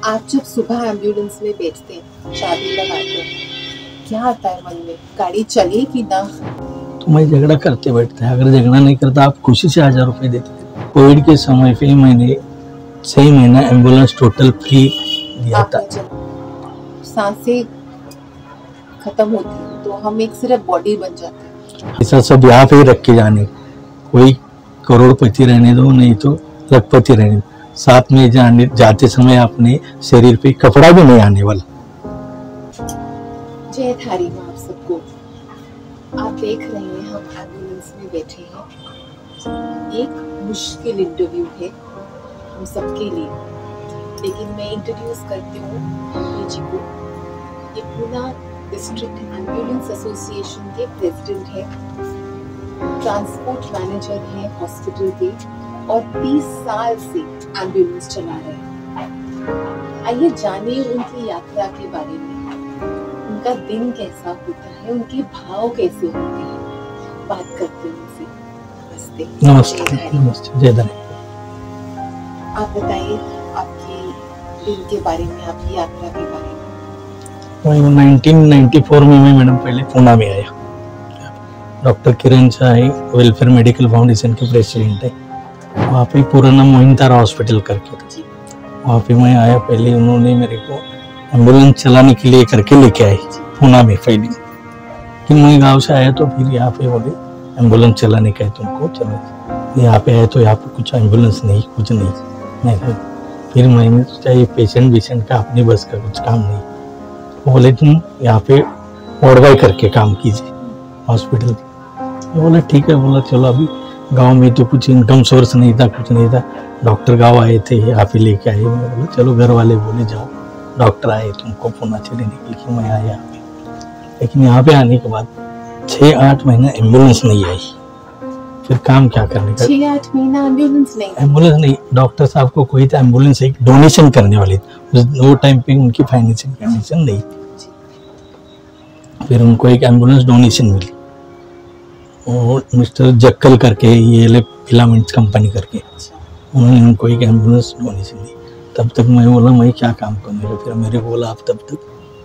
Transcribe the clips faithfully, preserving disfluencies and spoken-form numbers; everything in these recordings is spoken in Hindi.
आप जब सुबह एम्बुलेंस में बैठते हैं, चाबी लगाते हैं, क्या आता है मन में? गाड़ी चले कि ना? तो मैं झगड़ा करते बैठता है। अगर झगड़ा नहीं करता आप खुशी से हजार रुपए देते। कोविड के समय पे मैंने छह महीना एम्बुलेंस टोटल फ्री दिया था। सांसें खत्म होती तो हम एक सिर्फ बॉडी बन जाते हैं। ऐसा सब यहाँ पे रख के जाने, कोई करोड़पति रहने दो नहीं तो लखपति रहने दो, साथ में जाने जाते समय अपने शरीर पे कपड़ा भी नहीं आने वाला। जय थारी माँ आप सबको। आप देख रहे हैं हम एम्बुलेंस में बैठे हैं। एक मुश्किल इंटरव्यू है हम सबके लिए, लेकिन मैं इंट्रोड्यूस करती हूँ अम्बे जी को। ये पूना डिस्ट्रिक्ट एम्बुलेंस एसोसिएशन के प्रेसिडेंट है, ट्रांसपोर्ट मैनेजर है हॉस्पिटल के, और तीस साल से एम्बुलेंस चला रहे हैं। आइए जाने उनकी यात्रा के बारे में, उनका दिन कैसा होता है, उनके भाव कैसे होते हैं। बात करते हैं उनसे। नमस्ते। नमस्ते। नमस्ते। जय धन्यवाद। आप बताइए आपके दिन के बारे में, आपकी यात्रा के बारे में। मैं उन्नीस सौ चौरानवे में मैं मैडम पहले पूना में आया। Doctor Kiran Shah welfare medical foundation के प्रेसिडेंट है। वहाँ पे पूरा नाम मोहिंतारा हॉस्पिटल करके था। वहाँ पे मैं आया, पहले उन्होंने मेरे को एम्बुलेंस चलाने के लिए करके लेके आए पूना में पहले। कि मैं गाँव से आया तो फिर यहाँ पे बोले एम्बुलेंस चलाने का है तुमको, चलो यहाँ पे आया तो यहाँ पे कुछ एम्बुलेंस नहीं, कुछ नहीं। मैं फिर मैंने सोचा ये पेशेंट वेशेंट का अपनी बस का कुछ काम नहीं। वो बोले तुम यहाँ पे वार्ड बॉय करके काम कीजिए हॉस्पिटल। बोला ठीक है। बोला चलो, अभी गांव में तो कुछ इनकम सोर्स नहीं था, कुछ नहीं था। डॉक्टर गांव आए थे, यहाँ पे लेके आए। मैं बोला चलो, घर वाले बोले जाओ, डॉक्टर आए तुमको पूना चले निकल के। मैं आया यहाँ पे, लेकिन यहाँ पे आने के बाद छः आठ महीना एम्बुलेंस नहीं आई। फिर काम क्या करने का? छः आठ महीना एम्बुलेंस नहीं एम्बुलेंस नहीं। डॉक्टर साहब को कोई था एम्बुलेंस एक डोनेशन करने वाले, वो टाइम पे उनकी फाइनेंशियल कंडीशन नहीं थी। फिर उनको एक एम्बुलेंस डोनेशन मिली, और मिस्टर जक्कल करके ये ले फिलामेंट्स कंपनी करके, उन्होंने उनको एक एम्बुलेंस डोनेशन दी। तब तक मैं बोला मैं क्या काम करूँगा। फिर मेरे बोला आप तब तक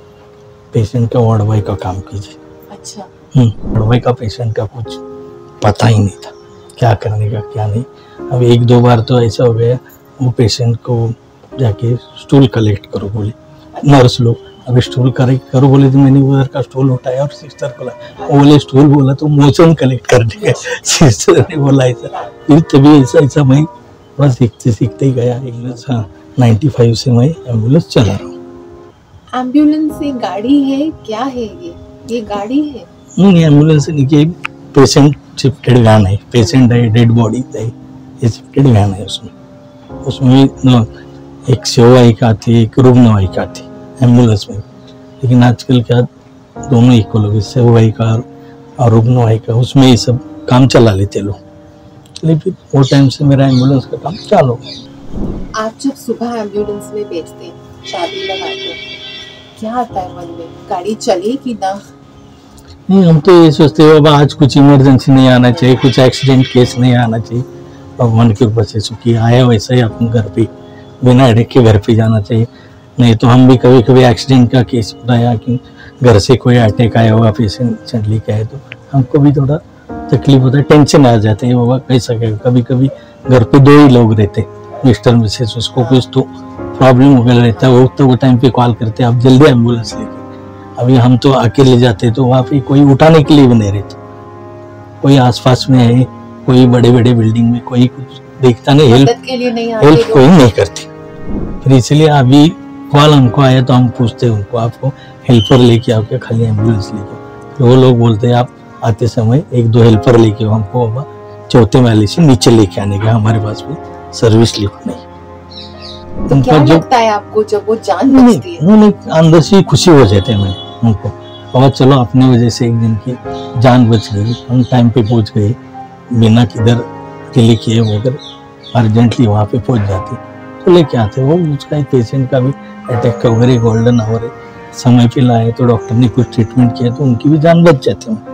पेशेंट का वार्ड बॉय का काम कीजिए। अच्छा। वार्ड बॉय का पेशेंट का कुछ पता ही नहीं था, क्या करने का क्या नहीं। अब एक दो बार तो ऐसा हो गया, वो पेशेंट को जाके स्टूल कलेक्ट करो बोले नर्स लोग। अब स्टूल कलेक्ट करो बोले तो मैंने उधर का स्टूल उठाया और सिस्टर को लाया। वो बोले स्टूल बोला तो मोशन कलेक्ट कर दिया। सिस्टर ने बोला ऐसा। फिर तभी ऐसा ऐसा मैं बस सीखते सीखते ही गया। हाँ, नाइन्टी फाइव से मैं एम्बुलेंस चला रहा हूँ। एम्बुलेंस एक गाड़ी है, क्या है ये? ये गाड़ी है? नहीं, एम्बुलेंस नहीं, पेशेंट शिफ्टेड वैन है। पेशेंट है, डेड बॉडी है, ये शिफ्टेड वैन है। उसमें उसमें एक सेवायिका आती है, एक रुग्णवाहिका आती है एम्बुलेंस में। लेकिन आजकल क्या दोनों इक्वल हो गए, सेवायिका और रुग्णवाहिका, उसमें ये सब काम चला लेते लोग। लेकिन वो टाइम से मेरा एम्बुलेंस का काम चालू। आप जब सुबह एम्बुलेंस में बैठते हैं, चाबी लगाते हैं, क्या आता है मन में? गाड़ी चले कि ना? नहीं, हम तो ये सोचते हैं बाबा आज कुछ इमरजेंसी नहीं आना चाहिए, कुछ एक्सीडेंट केस नहीं आना चाहिए। भगवान के ऊपर से सुखी आया वैसा ही अपने घर पे बिना हेडेक के घर पे जाना चाहिए। नहीं तो हम भी कभी कभी एक्सीडेंट का केस उठाया कि घर से कोई अटैक आया होगा, पेशेंट लेके आए, तो हमको भी थोड़ा तकलीफ होता है, टेंशन आ जाते हैं बाबा कैसा क्या। कभी कभी घर पे दो ही लोग रहते, मिस्टर मिसेस, उसको कुछ तो प्रॉब्लम वगैरह रहता है, वो तो वो टाइम पे कॉल करते हैं आप जल्दी एम्बुलेंस लेके। अभी हम तो अकेले जाते तो वहाँ पे कोई उठाने के लिए भी नहीं रहता, कोई आसपास में है, कोई बड़े बड़े बिल्डिंग में कोई कुछ देखता नहीं, हेल्प के लिए नहीं हेल्प कोई नहीं करती। फिर इसलिए अभी कॉल हमको आया तो हम पूछते हैं उनको आपको हेल्पर लेके आओ क्या, खाली एम्बुलेंस लेके? तो वो लोग बोलते हैं आप आते समय एक दो हेल्पर लेके आओ, हमको बाबा चौथे वाले से नीचे लेके आने का, हमारे पास भी सर्विस लिफ्ट नहीं। तो क्या लगता है आपको जब वो जान बचती है? नहीं, अंदर से खुशी हो जाते हैं मैं उनको, और चलो अपने वजह से एक दिन की जान बच गई, हम टाइम पे पहुंच गए, बिना किधर डिले किए वो अगर अर्जेंटली वहाँ पे पहुंच जाते तो लेके आते। वो उसका एक पेशेंट का भी अटैक का वगैरह गोल्डन आवर समय पे लाए तो डॉक्टर ने कुछ ट्रीटमेंट किया तो उनकी भी जान बच जाती है।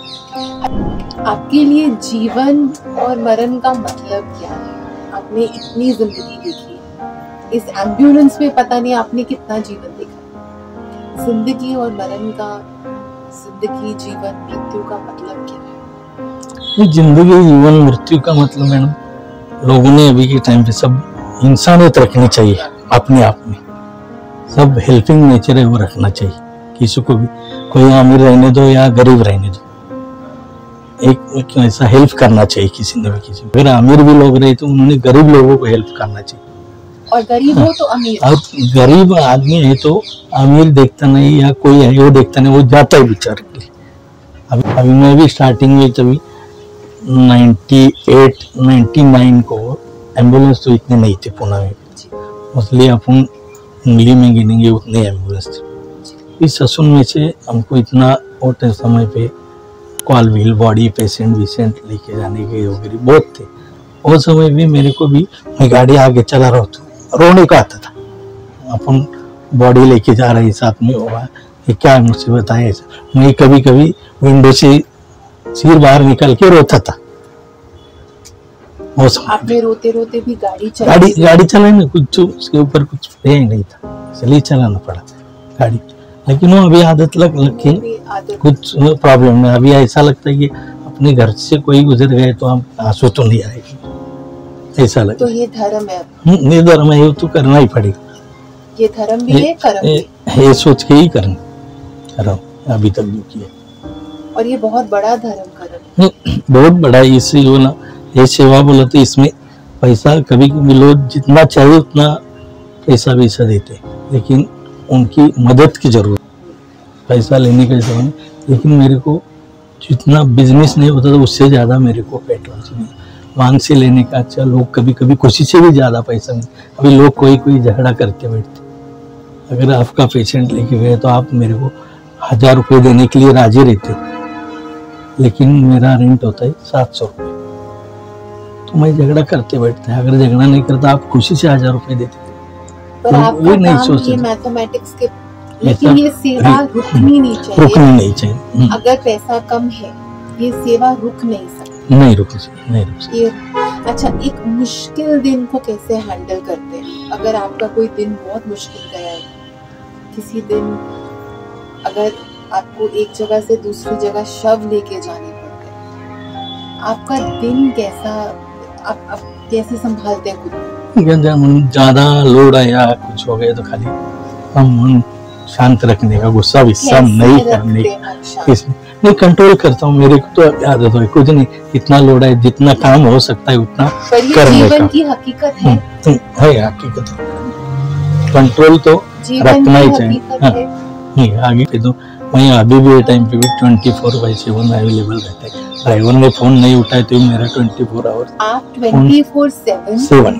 आपके लिए जीवन और मरण का मतलब क्या है? आपने इतनी जिंदगी देखी, इस एम्बुलेंस में पता नहीं आपने कितना जीवन देखा। जिंदगी और मरण का, जिंदगी जीवन मृत्यु का मतलब क्या है? ये जिंदगी जीवन मृत्यु का मतलब मैडम, लोगों ने अभी के टाइम पे सब इंसानियत रखनी चाहिए अपने आप में, सब हेल्पिंग नेचर है वो रखना चाहिए। किसी को भी, कोई अमीर रहने दो या गरीब रहने दो, एक ऐसा हेल्प करना चाहिए किसी ने भी किसी को। अगर अमीर भी लोग रहे तो उन्होंने गरीब लोगों को हेल्प करना चाहिए। और गरीब हो तो अमीर, और गरीब आदमी है तो अमीर देखता नहीं या कोई है वो देखता नहीं, वो जाता है बेचारे के लिए। अभी अभी मैं भी स्टार्टिंग में तभी नाइन्टी एट नाइन्टी नाइन को एम्बुलेंस तो इतने नहीं थे पुणे में, इसलिए अपन उंगली में गिनेंगे उतने एम्बुलेंस थे। इस असुन में से हमको इतना ओटे समय पे कॉल व्हील बॉडी पेशेंट विशेंट लेके जाने के वगैरह बहुत थे। वो समय भी मेरे को भी, मैं गाड़ी आगे चला रहा था, रोने का आता था। अपन बॉडी लेके जा रहे साथ में, होगा ये क्या मुसीबत है ऐसा। मैं कभी कभी विंडो से सिर बाहर निकल के रोता था। वो आपने रोते रोते भी गाड़ी चलाई? गाड़ी गाड़ी चलाने कुछ उसके ऊपर कुछ है नहीं था, इसलिए चलाना पड़ा गाड़ी। लेकिन वो अभी आदत लग लग के कुछ प्रॉब्लम नहीं। अभी ऐसा लगता है कि अपने घर से कोई गुजर गए तो हम आंसू तो नहीं आएगी, ऐसा लगता तो ये धर्म है, ये धर्म है, ये तो करना ही पड़ेगा। ये धर्म भी है, कर्म भी। ये सोच के ही करना कर रहा हूँ अभी तक जो किया। और ये बहुत बड़ा धर्म कर्म, बहुत बड़ा। इससे जो ना ये सेवा बोला तो इसमें पैसा कभी कभी लोग जितना चाहिए उतना पैसा वैसा देते, लेकिन उनकी मदद की जरूरत, पैसा लेने का जरूरत नहीं। लेकिन मेरे को जितना बिजनेस नहीं होता था उससे ज़्यादा मेरे को पेट्रोल चाहिए, मांग से लेने का। अच्छा, लोग कभी कभी खुशी से भी ज़्यादा पैसा नहीं। अभी लोग कोई कोई झगड़ा करते बैठते। अगर आपका पेशेंट लेके गए तो आप मेरे को हजार रुपये देने के लिए राजी रहते, लेकिन मेरा रेंट होता है सात सौ रुपये, तो मैं झगड़ा करते बैठते हैं। अगर झगड़ा नहीं करता आप खुशी से हजार रुपये देते। पर आपका काम ये मैथमेटिक्स के, लेकिन ये सेवा रुकनी नहीं चाहिए, रुकनी नहीं चाहिए। अगर पैसा कम है ये सेवा रुक नहीं सकती, नहीं रुक सकती, नहीं रुक सकती। अच्छा, एक मुश्किल दिन को कैसे हैंडल करते हैं? अगर आपका कोई दिन बहुत मुश्किल गया है, किसी दिन अगर आपको एक जगह से दूसरी जगह शव लेके जाने पड़ते हैं, आपका दिन कैसा, आप, आप कैसे संभालते हैं खुद? ज्यादा लोड आया कुछ हो गया तो खाली हम मन शांत रखने का, गुस्सा विस्सा नहीं करने का, नहीं कंट्रोल करता हूँ। मेरे को तो आदत है, कुछ नहीं, इतना लोड है, जितना काम हो सकता है उतना करने का। जीवन की हकीकत है, है हकीकत, कंट्रोल तो रखना ही चाहिए। नहीं आगे पे तो वहीं अभी भी टाइम पे भी twenty four by seven available रहता है। ड्राइवर ने फोन नहीं उठाए तो मेरा ट्वेंटी फोर आवर आप twenty four seven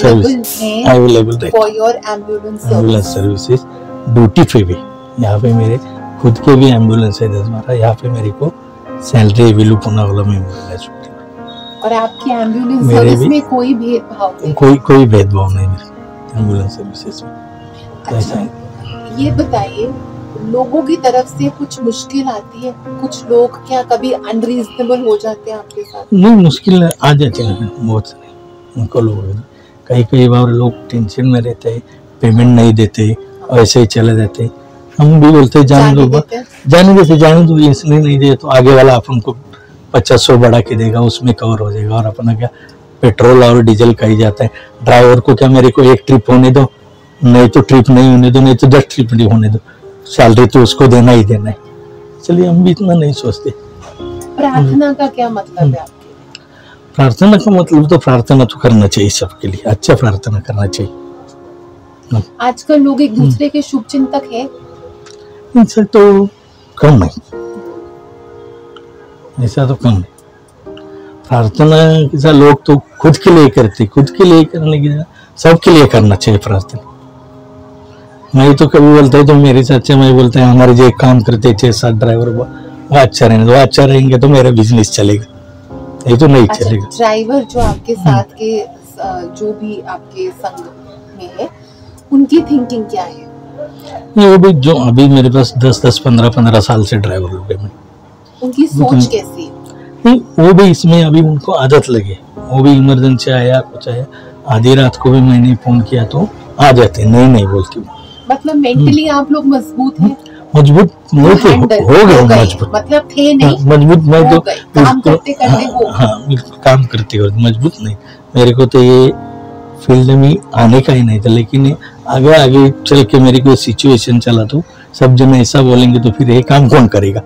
available for your ambulance services. Duty पे भी यहाँ पे मेरे खुद के भी एम्बुलेंस है दस बारह, यहाँ पे मेरे को सैलरी विलू पुना वाला में मिल छुट्टी। और आपकी एम्बुलेंस सर्विस में कोई भेदभाव नहीं? कोई कोई भेदभाव नहीं मेरे एम्बुलेंस सर्विसेज में। अच्छा, ये बताइए, लोगों की तरफ से कुछ मुश्किल आती है? कुछ लोग क्या कभी अनरीजनेबल हो जाते हैं आपके साथ? नहीं, मुश्किल आ जाती है बहुत सारे उनको लोग। कई कई बार लोग टेंशन में रहते हैं, पेमेंट नहीं देते, ऐसे ही चले जाते। हम भी बोलते जाने दो, जाने देते, जाने दो, इसलिए नहीं दे तो आगे वाला अपन को पचास सौ बढ़ा के देगा, उसमें कवर हो जाएगा। और अपना क्या पेट्रोल और डीजल का ही जाता है। ड्राइवर को क्या मेरे को एक ट्रिप होने दो, नहीं तो ट्रिप नहीं होने दो, नहीं तो दस ट्रिप नहीं होने दो, सैलरी तो उसको देना ही देना है। चलिए हम भी इतना नहीं सोचते। प्रार्थना का क्या मतलब है आपके? प्रार्थना का मतलब तो प्रार्थना तो करना चाहिए सबके लिए, अच्छा प्रार्थना करना चाहिए। आजकल लोग एक दूसरे के शुभ चिंतक है, इनसे तो कम नहीं, ऐसा तो कम नहीं। प्रार्थना किसा लोग तो खुद के लिए करते, खुद के लिए करने की सबके लिए करना चाहिए प्रार्थना। मैं तो कभी बोलता है तो मेरे से अच्छा मैं बोलता है हमारे जो काम करते छह सात ड्राइवर वो अच्छा रहेंगे, वो अच्छा रहेंगे तो मेरा बिजनेस चलेगा, ये तो नहीं अच्छा, चलेगा। ड्राइवर जो आपके साथ के जो भी आपके संग में है, उनकी थिंकिंग क्या है? वो भी जो अभी मेरे पास दस दस पंद्रह पंद्रह साल से ड्राइवर हो गए, मैं उनकी सोच कैसी है? नहीं, वो भी इसमें अभी उनको आदत लगे। वो भी इमरजेंसी आया कुछ आया, आधी रात को भी मैंने फोन किया तो आ जाते हैं, नहीं नहीं बोलती हूँ। मतलब मेंटली आप लोग मजबूत हैं? मजबूत नहीं थे, Handle हो गए हो गए, मजबूत, मतलब थे नहीं, हाँ, मजबूत मैं हो तो गए, काम बिल्कुल- करते करते हाँ, हो। हाँ बिल्कुल काम करते करते मजबूत नहीं। मेरे को तो ये फील्ड में आने का ही नहीं था, लेकिन आगे आगे चल के मेरी कोई सिचुएशन चला तो सब जन ऐसा बोलेंगे तो फिर ये काम कौन करेगा।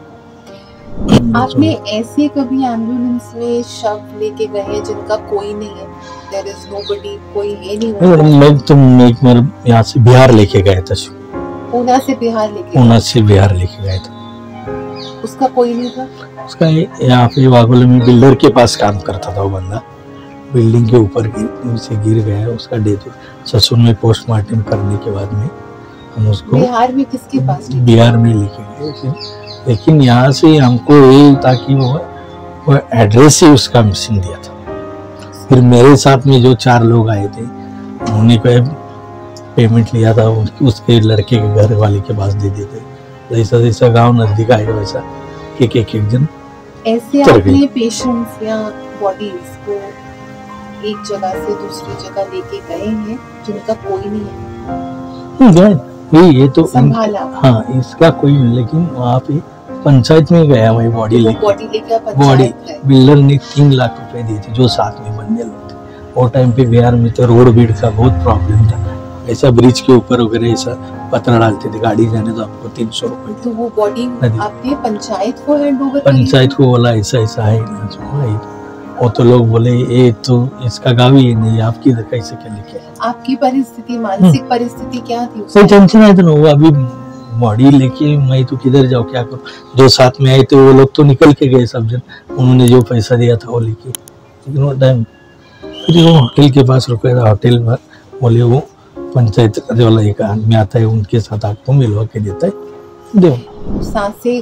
आपने ऐसे कभी एम्बुलेंस में शव लेके गए हैं जिनका कोई नहीं है, देयर इज नोबडी, कोई है नहीं मैं वहाँ? मैं तो एक बार यहाँ से बिहार लेके गया था, पूना से बिहार लेके गए? पूना से बिहार लेके गया था। उसका कोई नहीं था? उसका ये- यहाँ पे वागोले में बिल्डर के पास काम करता था वो बंदा, बिल्डिंग के ऊपर गिर से गिर गया, उसका डेथ ससुर में पोस्टमार्टम करने के बाद में हम उसको बिहार में किसके पास? बिहार में लेके गए फिर, लेकिन यहाँ से हमको ये ताकि वो वो एड्रेस ही उसका मिसिंग दिया था। फिर मेरे साथ में जो चार लोग आए थे उन्होंने को पेमेंट लिया था, उसके लड़के के घर वाले के पास दे देते, जैसा जैसा गांव नजदीक आएगा वैसा एक एक एक जन ऐसे चल आपने गई। पेशेंट्स या बॉडीज को एक जगह से दूसरी जगह लेके गए हैं जिनका कोई नहीं है, गए ये ये तो संभाला? हाँ इसका कोई नहीं, लेकिन वहाँ पे पंचायत में गया वही बॉडी लेके। बॉडी लेके आप बॉडी पंचायत गए? बिल्डर ने तीन लाख रुपए दिए थे जो साथ में बंदे लोग थे। वो टाइम पे बिहार में तो रोड भीड़ का बहुत प्रॉब्लम था, ऐसा ब्रिज के ऊपर वगैरह ऐसा पत्थर डालते थे, गाड़ी जाने तो आपको तीन सौ रुपए तो वो बॉडी नदी। आपने पंचायत को हैंड ओवर? पंचायत को बोला ऐसा ऐसा है ना जो है। वो तो लोग बोले ये तो इसका गाँव ही नहीं, आपकी इधर कैसे क्या लेके आए? आपकी परिस्थिति, मानसिक परिस्थिति क्या थी उस कोई टेंशन आया था ना, वो अभी बॉडी लेके मैं तो किधर जाऊँ क्या करूँ। जो साथ में आए थे वो लोग तो निकल के गए सब जन, उन्होंने जो पैसा दिया था वो लेके। लेकिन वो टाइम फिर वो होटल के पास रुके था, होटल में बोले वो पंचायत का वाला एक आदमी आता है उनके साथ आपको मिलवा के देता है, दो सांसें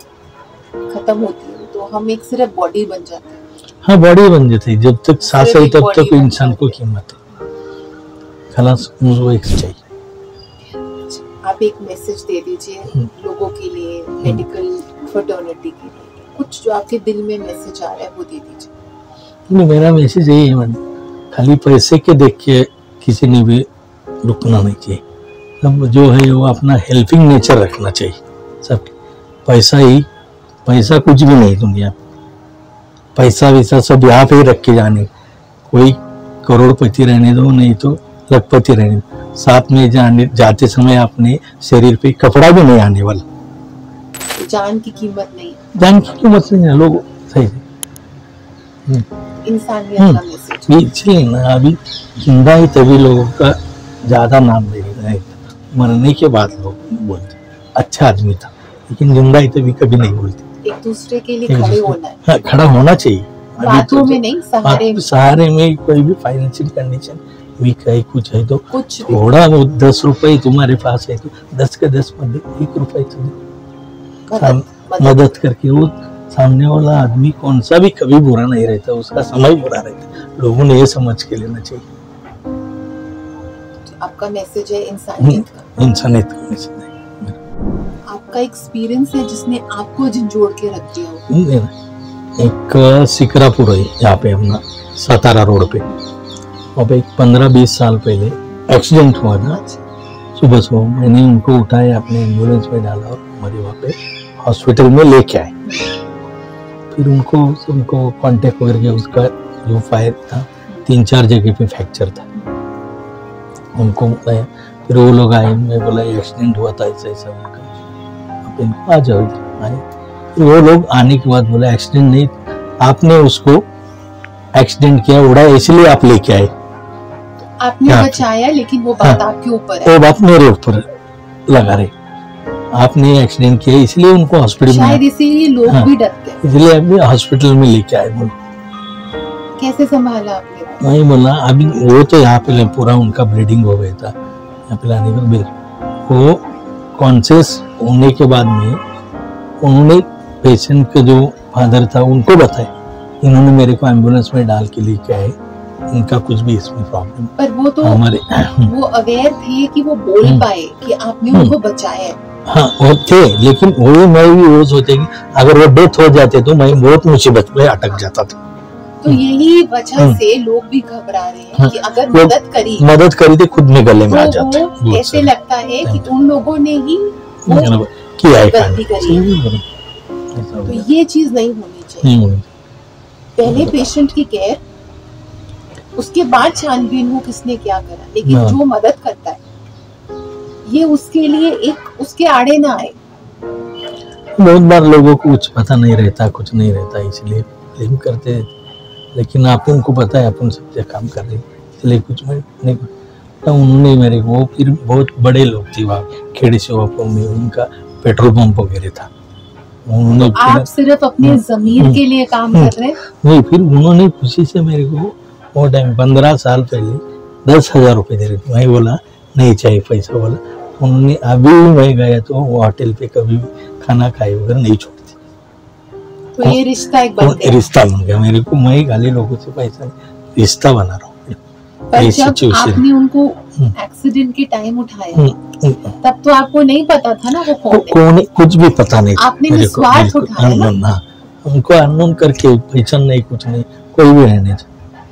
खत्म होती है तो हम एक सिर्फ बॉडी बन जाते हैं। हाँ बॉडी बन जाती है, जब तक सांस है तब तक body इंसान को कीमत है, खलास मुझको एक चाहिए। आप एक मैसेज दे दीजिए लोगों के लिए, मेडिकल फ्रेटर्निटी के लिए, कुछ जो आपके दिल में मैसेज आ रहा है वो दे दीजिए। नहीं मेरा मैसेज यही है मैडम, खाली पैसे के देख के किसी ने भी रुकना नहीं चाहिए। सब जो है वो अपना हेल्पिंग नेचर रखना चाहिए सब। पैसा ही पैसा कुछ भी नहीं दुनिया में, पैसा वैसा सब यहाँ पे ही रख के जाने, कोई करोड़पति रहने दो नहीं तो लखपति रहने दो, साथ में जाने जाते समय अपने शरीर पे कपड़ा भी नहीं आने वाला। तो जान की कीमत नहीं, जान की कीमत नहीं है लोग सही से। इंसानियत का मैसेज। इसलिए ना अभी जिंदा ही तभी लोगों का ज्यादा नाम ले रहा है, मरने के बाद लोग बोलते अच्छा आदमी था, लेकिन जिंदा ही तभी कभी नहीं बोलते। एक दूसरे के लिए एक खड़े दूसरे- होना है, हाँ, खड़ा होना चाहिए। अभी बातों तो- में नहीं, सहारे में। सहारे में कोई भी फाइनेंशियल कंडीशन वीक है कुछ है तो कुछ भी। थोड़ा वो दस रुपए तुम्हारे पास है तो दस के दस मत दे, एक रुपए तो दे। मदद, मदद। मदद करके वो सामने वाला आदमी कौन सा भी कभी बुरा नहीं रहता, उसका समय बुरा रहता, लोगों ने ये समझ के लेना चाहिए। आपका मैसेज है इंसानियत का, इंसानियत का मैसेज है। आपका एक्सपीरियंस है जिसने आपको झंझोड़ के रख दिया हो। एक सिकरापुर है यहाँ पे अपना सतारा रोड पे, वहाँ पे एक पंद्रह बीस साल पहले एक्सीडेंट हुआ था। सुबह सुबह मैंने उनको उठाया, अपने एम्बुलेंस में डाला और हमारे वहाँ पे हॉस्पिटल में लेके आए। फिर उनको उनको कांटेक्ट करके उसका जो फायर था तीन चार जगह पे फ्रैक्चर था, उनको बताया। फिर वो लोग आए, मैं बोला एक्सीडेंट हुआ था ऐसा ऐसा, आप इनको आ जाओ इधर आए। फिर वो लोग आने के बाद बोला एक्सीडेंट नहीं, आपने उसको एक्सीडेंट किया उड़ाया इसलिए आप लेके आए। आपने हाँ। बचाया, लेकिन वो बात हाँ। आपके ऊपर है। वो बात मेरे ऊपर लगा रहे, आपने एक्सीडेंट किया इसलिए उनको हॉस्पिटल शायद में, इसीलिए लोग हाँ। भी डरते हैं। इसलिए अभी हॉस्पिटल में लेके आए। बोलो कैसे संभाला आपने? वही बोला अभी वो तो यहाँ पे पूरा उनका ब्लीडिंग हो गया था, यहाँ पे लाने के बाद वो कॉन्शियस होने के बाद में उन्होंने पेशेंट के जो फादर था उनको बताया, इन्होंने मेरे को एम्बुलेंस में डाल के लेके आए, इनका कुछ भी इसमें प्रॉब्लम पर वो तो हमारे वो अवेयर थे कि वो बोल हम्म। पाए कि आपने हम्म। उनको बचाया है। हाँ वो थे, लेकिन वो मैं भी वो सोचे कि अगर वो डेथ हो जाते तो मैं बहुत मुसीबत में अटक जाता था। तो यही वजह से लोग भी घबरा रहे हैं हाँ, कि अगर लोग मदद करी मदद करी तो खुद में गले में आ तो जाता वो है। ऐसे लगता है कि उन लोगों ने ही वो मतलब किया है गलती करी है। काम। तो ये चीज नहीं होनी चाहिए। नहीं होनी। पहले पेशेंट की केयर, उसके बाद छानबीन हो किसने क्या करा, लेकिन हाँ। जो मदद करता है ये उसके लिए एक उसके आड़े ना आए। बहुत बार लोगों को कुछ पता नहीं रहता, कुछ नहीं रहता, इसलिए ब्लेम करते हैं। लेकिन आप उनको पता है अपन सब काम कर रहे हैं, इसलिए कुछ मैं नहीं तो उन्होंने मेरे को, फिर बहुत बड़े लोग थे वहाँ खेड़ी से में, उनका पेट्रोल पंप वगैरह था। उन्होंने तो आप सिर्फ अपने जमीर के लिए काम कर रहे हैं? नहीं, फिर उन्होंने खुशी से मेरे को वो टाइम पंद्रह साल पहले दस हजार रुपये दे रहे थे। मैं बोला नहीं चाहिए पैसा, बोला उन्होंने अभी भी मैं गया तो वो होटल पे कभी भी खाना खाए वगैरह नहीं छोड़ती। तो ये रिश्ता एक बन गया। रिश्ता बन गया मेरे को, मैं गाली लोगों से पैसा रिश्ता बना रहा हूँ। पर जब आपने उनको एक्सीडेंट के टाइम उठाया तब तो आपको नहीं पता था ना वो कौन है। कौन, कुछ भी पता नहीं था। आपने निस्वार्थ उठाया ना। ना उनको अननोन करके पहचान नहीं, कुछ नहीं, कोई भी रहने था।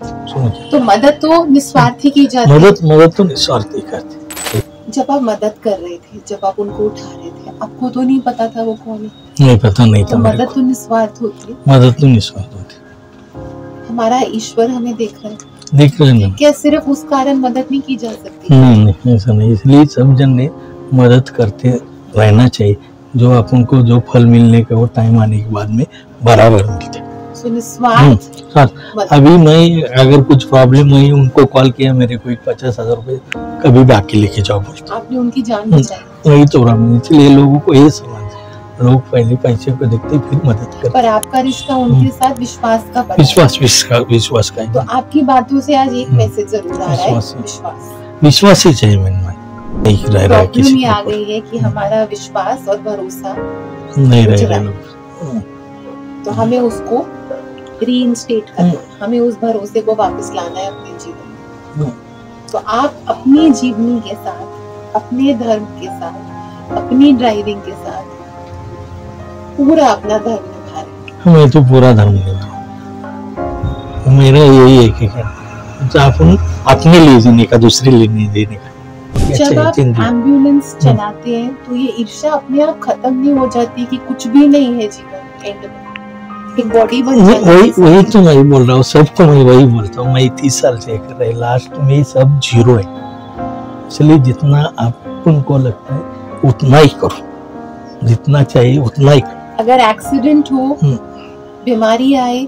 तो मदद तो निस्वार्थी की जाती है। मदद मदद तो निस्वार्थी करते। जब आप मदद कर रहे थे, जब आप उनको उठा रहे थे, आपको तो नहीं पता था वो कौन है? नहीं पता नहीं था। तो मदद तो निस्वार्थ होती है। मदद तो निस्वार्थ होती। हमारा ईश्वर हमें देख रहा है, देख रहे हैं। क्या सिर्फ उस कारण मदद नहीं की जा सकती? नहीं नहीं, ऐसा नहीं। इसलिए सब जन ने मदद करते रहना चाहिए। जो अपन को जो फल मिलने का वो टाइम आने के बाद में बराबर मिलते। सो निस्वार्थ। अभी मैं अगर कुछ प्रॉब्लम हुई, उनको कॉल किया, मेरे को एक पचास हजार रुपए कभी भी आके लेके जाओ बोलते। आपने उनकी जान बचाई। वही तो प्रॉब्लम। इसलिए लोगों को ये समझ, लोग पहले पैसे को देखते फिर मदद करते। पर आपका रिश्ता उनके साथ विश्वास का बना। विश्वास विश्वास विश्वास का। तो आपकी बातों से आज एक मैसेज जरूर आ रहा है, विश्वास। विश्वास ही चाहिए मन में, नहीं रह रहा है किसी आ गई है कि हमारा विश्वास और भरोसा नहीं रह रहा है। तो हमें उसको रीइंस्टेट करना, हमें उस भरोसे को वापस लाना है अपने जीवन में। तो आप अपनी जीवनी के साथ, अपने धर्म के साथ, अपनी ड्राइविंग के साथ पूरा अपना धर्म निभा रहे हैं। मैं तो पूरा धर्म निभा, मेरा यही है कि अपन अपने लिए जीने का, दूसरे लिए नहीं जीने का। जब आप एम्बुलेंस चलाते हैं तो ये ईर्ष्या अपने आप खत्म नहीं हो जाती कि कुछ भी नहीं है जीवन एंड में, एक बॉडी बन जाती है? वही वही तो मैं बोल रहा हूँ, सबको मैं वही बोलता हूँ। मैं तीस साल से कर रहा, लास्ट में सब जीरो है। इसलिए जितना आपको लगता है उतना ही करो, जितना चाहिए उतना ही करो। अगर एक्सीडेंट हो, बीमारी आए,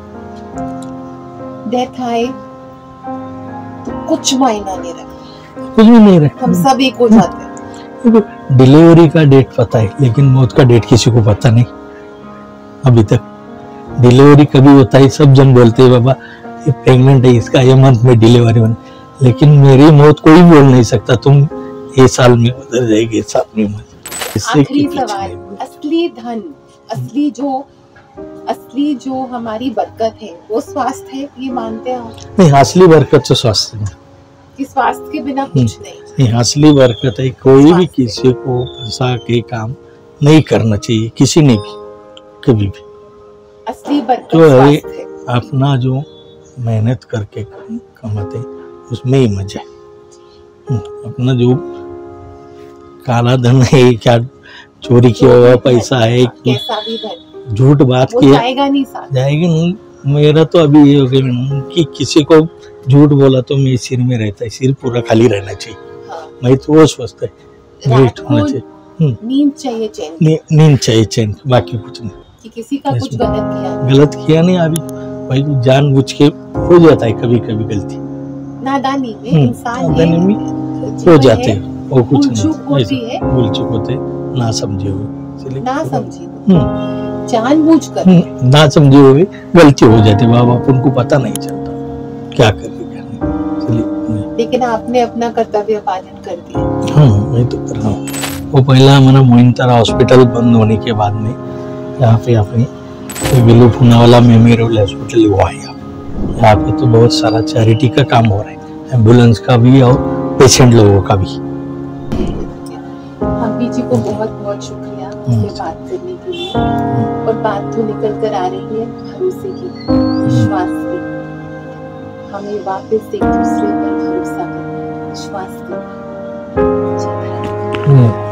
डेथ आए, तो कुछ मायना नहीं रखता, कुछ भी नहीं रखता। हम सब एक हो जाते हैं। डिलीवरी का डेट पता है, लेकिन मौत का डेट किसी को पता नहीं अभी तक। डिलीवरी कभी होता है, सब जन बोलते हैं बाबा ये प्रेग्नेंट है, इसका ये मंथ में डिलीवरी होने, लेकिन मेरी मौत कोई बोल नहीं सकता। तुम ये साल में उधर जाएगी, साल में मत। आखिरी सवाल, असली धन, असली जो असली जो हमारी बरकत है वो स्वास्थ्य है, ये मानते हैं आप? नहीं, असली बरकत तो स्वास्थ्य है कि स्वास्थ्य के बिना कुछ नहीं। नहीं, असली बरकत है। कोई भी किसी को फंसा के काम नहीं करना चाहिए, किसी ने भी कभी भी। असली बरकत जो है अपना जो मेहनत करके कमाते उसमें ही मजा है। अपना जो काला धन है, क्या चोरी किया हुआ पैसा है, कैसा भी धन, झूठ बात किया जाएगा नहीं, साथ जाएगा नहीं। मेरा तो अभी ये हो गया कि किसी को झूठ बोला तो मेरे सिर में रहता है, सिर पूरा खाली रहना चाहिए। हाँ। मैं तो वो सोचता है रेस्ट होना चाहिए, नींद चाहिए चैन, नींद चाहिए चैन, बाकी कुछ नहीं। कि किसी का कुछ गलत किया गलत किया नहीं। अभी भाई जानबूझ के हो जाता है कभी कभी गलती, नादानी में इंसान हो जाते हैं, वो कुछ नहीं है, भूल चूक होते, ना समझे हुए, ना समझे जानबूझ कर ना समझे हुए गलती हो जाती है। बाबा उनको पता नहीं चलता क्या करके करने, लेकिन आपने अपना कर्तव्य पालन कर दिया। हाँ, मैं तो कर रहा हूँ। वो पहला हमारा मोइनतारा हॉस्पिटल बंद होने के बाद में यहाँ पे अपनी विलू पूनावाला मेमोरियल हॉस्पिटल हुआ है। यहाँ पे तो बहुत सारा चैरिटी का काम हो रहा है, एम्बुलेंस का भी और पेशेंट लोगों का भी। हम्पी जी को बहुत बहुत शुक्रिया से बात करने के लिए, और बात तो निकल कर आ रही है भरोसे की। विश्वास की, हमें वापस एक दूसरे पर भरोसा करना है, विश्वास करना है। जय धन्यवाद। हम्म।